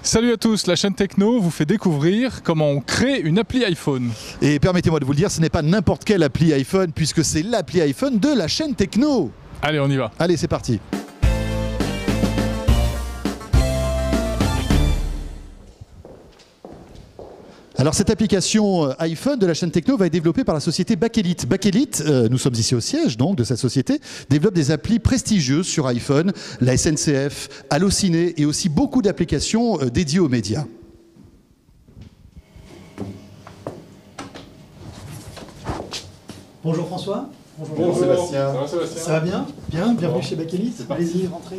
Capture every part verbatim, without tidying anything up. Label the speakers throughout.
Speaker 1: Salut à tous, la chaîne Techno vous fait découvrir comment on crée une appli iPhone.
Speaker 2: Et permettez-moi de vous le dire, ce n'est pas n'importe quelle appli iPhone, puisque c'est l'appli iPhone de la chaîne Techno.
Speaker 1: Allez, on y va.
Speaker 2: Allez, c'est parti. Alors cette application iPhone de la chaîne Techno va être développée par la société Bakelit. Bakelit, euh, nous sommes ici au siège donc de cette société, développe des applis prestigieuses sur iPhone, la S N C F, Allociné et aussi beaucoup d'applications euh, dédiées aux médias.
Speaker 3: Bonjour François.
Speaker 2: Bonjour, Bonjour Sébastien.
Speaker 3: Ça va, Sébastien. Ça va bien? Bien, bienvenue bon. Chez Bakelit. Allez-y, rentrez.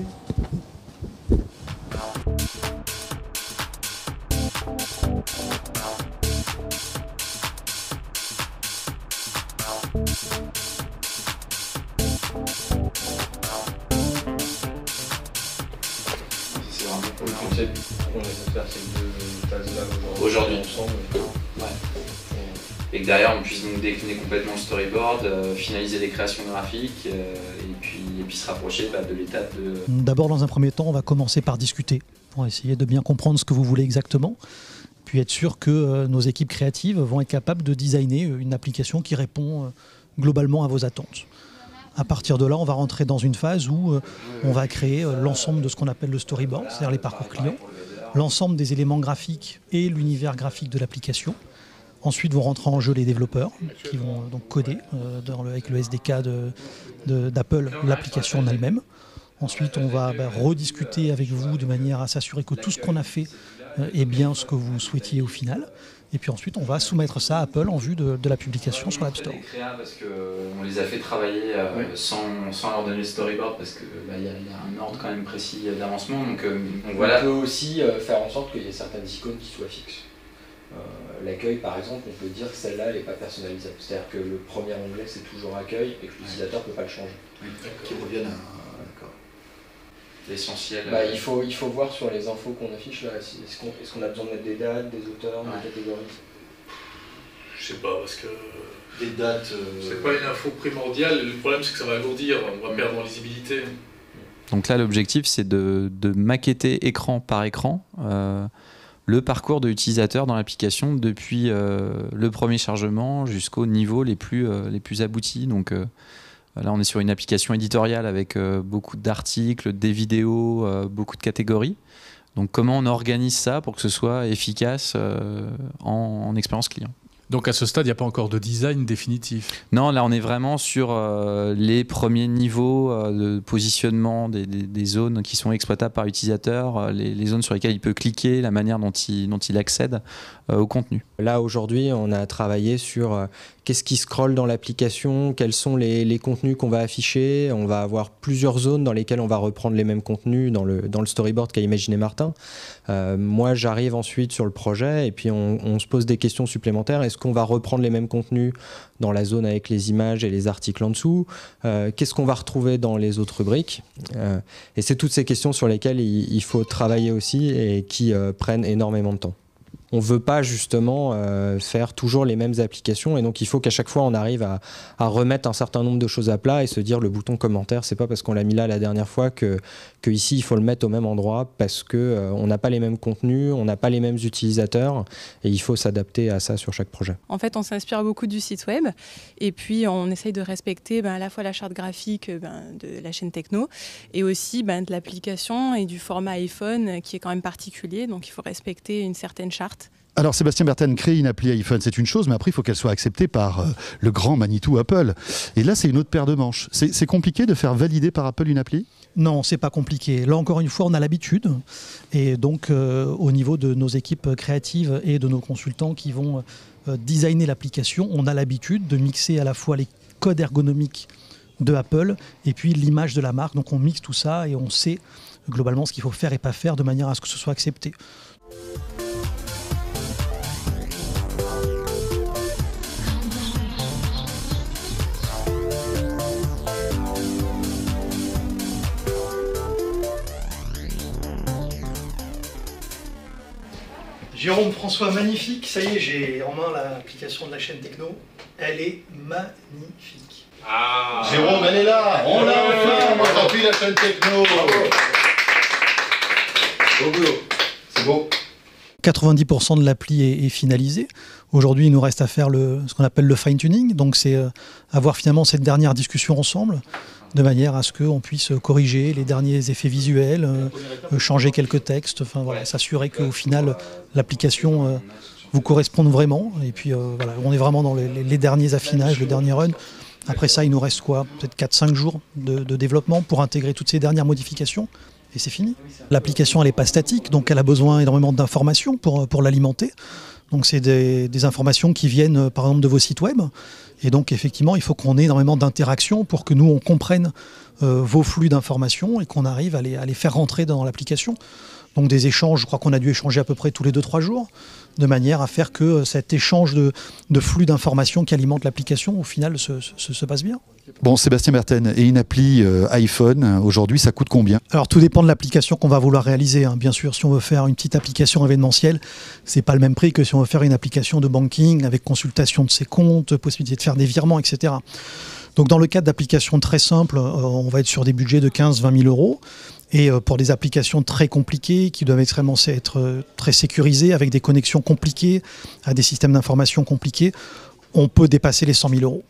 Speaker 4: C'est vraiment pour le concept qu'on essaie de faire ces deux phases-là aujourd'hui ensemble. Ouais. Et que derrière on puisse donc décliner complètement le storyboard, euh, finaliser les créations graphiques euh, et, puis, et puis se rapprocher bah, de l'étape de...
Speaker 3: D'abord, dans un premier temps, on va commencer par discuter pour essayer de bien comprendre ce que vous voulez exactement, puis être sûr que euh, nos équipes créatives vont être capables de designer une application qui répond euh, globalement à vos attentes. À partir de là, on va rentrer dans une phase où euh, on va créer euh, l'ensemble de ce qu'on appelle le storyboard, c'est-à-dire les parcours clients, l'ensemble des éléments graphiques et l'univers graphique de l'application. Ensuite vont rentrer en jeu les développeurs qui vont donc coder euh, dans le, avec le S D K d'Apple l'application en elle-même. Ensuite on va bah, rediscuter avec vous de manière à s'assurer que tout ce qu'on a fait euh, est bien ce que vous souhaitiez au final. Et puis ensuite on va soumettre ça à Apple en vue de, de la publication sur l'App Store.
Speaker 4: Parce qu'on les a fait travailler euh, oui. sans, sans leur donner le storyboard parce qu'il bah, y, y a un ordre quand même précis d'avancement. Donc, euh, donc voilà.
Speaker 5: On peut aussi euh, faire en sorte qu'il y ait certaines icônes qui soient fixes. Euh, L'accueil, par exemple, on peut dire que celle-là, elle n'est pas personnalisable. C'est-à-dire que le premier onglet, c'est toujours accueil et que l'utilisateur ne peut pas le changer.
Speaker 4: Oui, qui reviennent à d'accord. L'essentiel.
Speaker 5: Bah, il, faut, il faut voir sur les infos qu'on affiche là. Est-ce qu'on est qu'on a besoin de mettre des dates, des auteurs, ouais. des catégories?
Speaker 6: Je sais pas, parce que
Speaker 2: des dates. Euh...
Speaker 6: C'est pas une info primordiale. Le problème, c'est que ça va alourdir. On va perdre en lisibilité.
Speaker 7: Donc là, l'objectif, c'est de, de maqueter écran par écran. Euh, le parcours de l'utilisateur dans l'application depuis euh, le premier chargement jusqu'au niveau les plus, euh, les plus aboutis. Donc euh, là, on est sur une application éditoriale avec euh, beaucoup d'articles, des vidéos, euh, beaucoup de catégories. Donc comment on organise ça pour que ce soit efficace euh, en, en expérience client?
Speaker 1: Donc à ce stade, il n'y a pas encore de design définitif?
Speaker 7: Non, là on est vraiment sur euh, les premiers niveaux euh, de positionnement des, des, des zones qui sont exploitables par l'utilisateur, euh, les, les zones sur lesquelles il peut cliquer, la manière dont il, dont il accède euh, au contenu.
Speaker 8: Là aujourd'hui, on a travaillé sur euh, qu'est-ce qui scrolle dans l'application, quels sont les, les contenus qu'on va afficher. On va avoir plusieurs zones dans lesquelles on va reprendre les mêmes contenus dans le, dans le storyboard qu'a imaginé Martin. Euh, moi, j'arrive ensuite sur le projet et puis on, on se pose des questions supplémentaires. Est-ce qu'on va reprendre les mêmes contenus dans la zone avec les images et les articles en dessous? euh, Qu'est-ce qu'on va retrouver dans les autres rubriques? euh, Et c'est toutes ces questions sur lesquelles il, il faut travailler aussi et qui euh, prennent énormément de temps. On ne veut pas justement euh, faire toujours les mêmes applications et donc il faut qu'à chaque fois on arrive à, à remettre un certain nombre de choses à plat et se dire le bouton commentaire, c'est pas parce qu'on l'a mis là la dernière fois que, que ici il faut le mettre au même endroit parce qu'on euh, n'a pas les mêmes contenus, on n'a pas les mêmes utilisateurs et il faut s'adapter à ça sur chaque projet.
Speaker 9: En fait on s'inspire beaucoup du site web et puis on essaye de respecter ben, à la fois la charte graphique ben, de la chaîne Techno et aussi ben, de l'application et du format iPhone qui est quand même particulier, donc il faut respecter une certaine charte.
Speaker 2: Alors Sébastien Berthen, créer une appli iPhone, c'est une chose, mais après il faut qu'elle soit acceptée par euh, le grand Manitou Apple. Et là, c'est une autre paire de manches. C'est compliqué de faire valider par Apple une appli?
Speaker 3: Non, c'est pas compliqué. Là, encore une fois, on a l'habitude. Et donc, euh, au niveau de nos équipes créatives et de nos consultants qui vont euh, designer l'application, on a l'habitude de mixer à la fois les codes ergonomiques de Apple et puis l'image de la marque. Donc, on mixe tout ça et on sait globalement ce qu'il faut faire et pas faire de manière à ce que ce soit accepté. Jérôme, François, magnifique. Ça y est, j'ai en main l'application de la chaîne Techno. Elle est magnifique.
Speaker 2: Ah. Jérôme, elle est là. On l'a enfin. Moi, j'appuie la chaîne Techno.
Speaker 4: Au boulot.
Speaker 5: C'est beau.
Speaker 3: quatre-vingt-dix pour cent de l'appli est, est finalisé. Aujourd'hui, il nous reste à faire le, ce qu'on appelle le fine-tuning. Donc, c'est euh, avoir finalement cette dernière discussion ensemble, de manière à ce qu'on puisse corriger les derniers effets visuels, euh, changer quelques textes, enfin, voilà, s'assurer qu'au final, l'application euh, vous corresponde vraiment. Et puis, euh, voilà, on est vraiment dans les, les derniers affinages, le dernier run. Après ça, il nous reste quoi, peut-être quatre cinq jours de, de développement pour intégrer toutes ces dernières modifications. Et c'est fini. L'application, elle n'est pas statique, donc elle a besoin énormément d'informations pour, pour l'alimenter. Donc c'est des, des informations qui viennent, par exemple, de vos sites web. Et donc, effectivement, il faut qu'on ait énormément d'interactions pour que nous, on comprenne euh, vos flux d'informations et qu'on arrive à les, à les faire rentrer dans l'application. Donc des échanges, je crois qu'on a dû échanger à peu près tous les deux trois jours, de manière à faire que cet échange de, de flux d'informations qui alimente l'application, au final, se, se, se passe bien.
Speaker 2: Bon, Sébastien Berthen, et une appli euh, iPhone, aujourd'hui, ça coûte combien?
Speaker 3: Alors, tout dépend de l'application qu'on va vouloir réaliser. Hein. Bien sûr, si on veut faire une petite application événementielle, c'est pas le même prix que si on veut faire une application de banking avec consultation de ses comptes, possibilité de faire des virements, et cetera. Donc, dans le cadre d'applications très simples, euh, on va être sur des budgets de quinze à vingt mille euros. Et pour des applications très compliquées, qui doivent extrêmement être très sécurisées, avec des connexions compliquées, à des systèmes d'information compliqués, on peut dépasser les cent mille euros.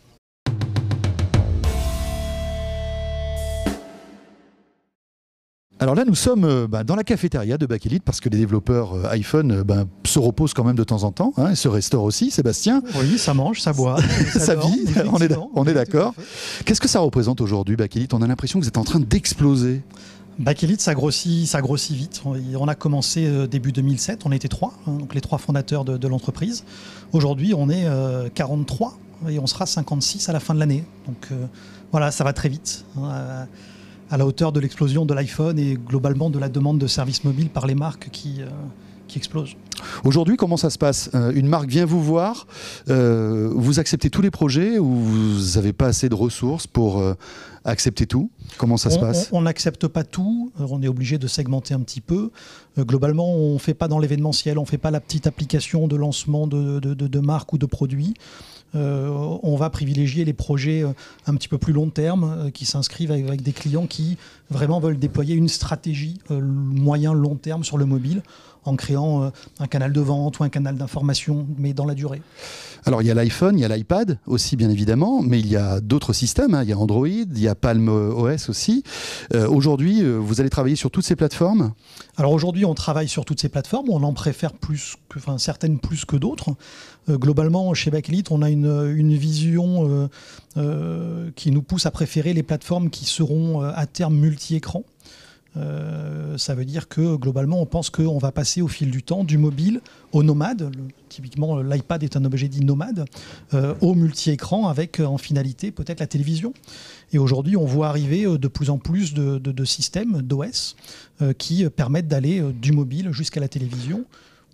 Speaker 2: Alors là, nous sommes euh, bah, dans la cafétéria de Bakelite parce que les développeurs euh, iPhone euh, bah, se reposent quand même de temps en temps, hein, et se restaurent aussi, Sébastien.
Speaker 3: Oui, ça mange, ça boit, ça,
Speaker 2: ça
Speaker 3: dort,
Speaker 2: vit, on est, on est d'accord. Qu'est-ce que ça représente aujourd'hui, Bakelite? On a l'impression que vous êtes en train d'exploser.
Speaker 3: Bakelite, ça grossit, ça grossit vite. On a commencé euh, début deux mille sept, on était trois, hein, donc les trois fondateurs de, de l'entreprise. Aujourd'hui, on est euh, quarante-trois et on sera cinquante-six à la fin de l'année. Donc euh, voilà, ça va très vite, hein, à, à la hauteur de l'explosion de l'iPhone et globalement de la demande de services mobiles par les marques qui, euh, qui explosent.
Speaker 2: Aujourd'hui, comment ça se passe? euh, Une marque vient vous voir, euh, vous acceptez tous les projets ou vous n'avez pas assez de ressources pour euh, accepter tout? Comment ça
Speaker 3: on,
Speaker 2: se passe?
Speaker 3: On n'accepte pas tout, on est obligé de segmenter un petit peu. Euh, globalement, on ne fait pas dans l'événementiel, on ne fait pas la petite application de lancement de, de, de, de marques ou de produits. Euh, on va privilégier les projets un petit peu plus long terme, euh, qui s'inscrivent avec, avec des clients qui vraiment veulent déployer une stratégie euh, moyen-long terme sur le mobile, en créant euh, un canal de vente ou un canal d'information, mais dans la durée.
Speaker 2: Alors il y a l'iPhone, il y a l'iPad aussi bien évidemment, mais il y a d'autres systèmes, hein. Il y a Android, il y a Palm O S aussi. Euh, aujourd'hui, euh, vous allez travailler sur toutes ces plateformes?
Speaker 3: Alors aujourd'hui, on travaille sur toutes ces plateformes, on en préfère plus que, enfin, certaines plus que d'autres. Euh, globalement, chez Bakelite, on a une, une vision euh, euh, qui nous pousse à préférer les plateformes qui seront euh, à terme multi-écran. Euh, ça veut dire que globalement on pense qu'on va passer au fil du temps du mobile au nomade, le, typiquement l'iPad est un objet dit nomade, euh, au multi-écran avec en finalité peut-être la télévision. Et aujourd'hui on voit arriver de plus en plus de, de, de systèmes d'O S euh, qui permettent d'aller du mobile jusqu'à la télévision.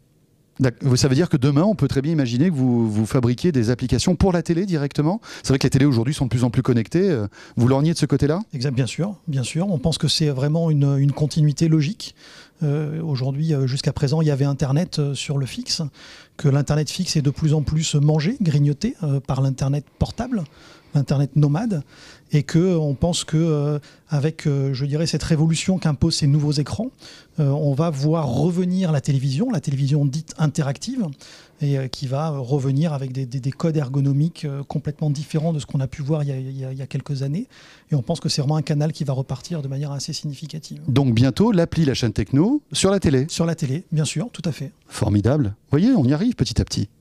Speaker 2: Ça veut dire que demain, on peut très bien imaginer que vous, vous fabriquiez des applications pour la télé directement? C'est vrai que les télés aujourd'hui sont de plus en plus connectées. Vous lorgnez de ce côté-là?
Speaker 3: Exact, bien sûr, bien sûr. On pense que c'est vraiment une, une continuité logique. Euh, aujourd'hui, jusqu'à présent, il y avait Internet sur le fixe, que l'Internet fixe est de plus en plus mangé, grignoté euh, par l'Internet portable, l'Internet nomade, et qu'on pense qu'avec, euh, euh, je dirais, cette révolution qu'imposent ces nouveaux écrans, euh, on va voir revenir la télévision, la télévision dite interactive, et euh, qui va revenir avec des, des, des codes ergonomiques euh, complètement différents de ce qu'on a pu voir il y a, il y a, il y a quelques années. Et on pense que c'est vraiment un canal qui va repartir de manière assez significative.
Speaker 2: Donc bientôt, l'appli La Chaîne Techno sur la télé?
Speaker 3: Sur la télé, bien sûr, tout à fait.
Speaker 2: Formidable. Vous voyez, on y arrive petit à petit.